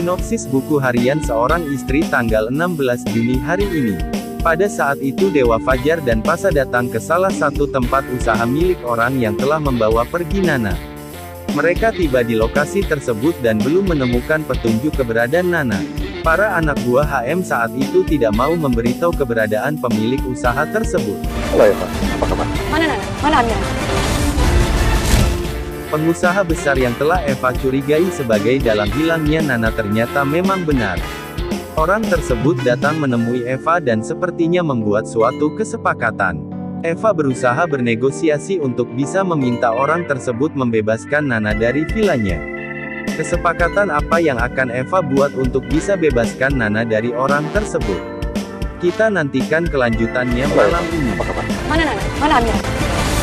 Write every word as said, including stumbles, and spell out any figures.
Sinopsis buku harian seorang istri tanggal enam belas Juni hari ini. Pada saat itu Dewa Fajar dan Pasa datang ke salah satu tempat usaha milik orang yang telah membawa pergi Nana. Mereka tiba di lokasi tersebut dan belum menemukan petunjuk keberadaan Nana. Para anak buah H M saat itu tidak mau memberitahu keberadaan pemilik usaha tersebut. Halo Eva, apa kabar? Mana Nana? Mana Anda? Pengusaha besar yang telah Eva curigai sebagai dalang hilangnya Nana ternyata memang benar. Orang tersebut datang menemui Eva dan sepertinya membuat suatu kesepakatan. Eva berusaha bernegosiasi untuk bisa meminta orang tersebut membebaskan Nana dari vilanya. Kesepakatan apa yang akan Eva buat untuk bisa bebaskan Nana dari orang tersebut? Kita nantikan kelanjutannya malam ini. Apa kabar? Mana Nana? Mana Anda?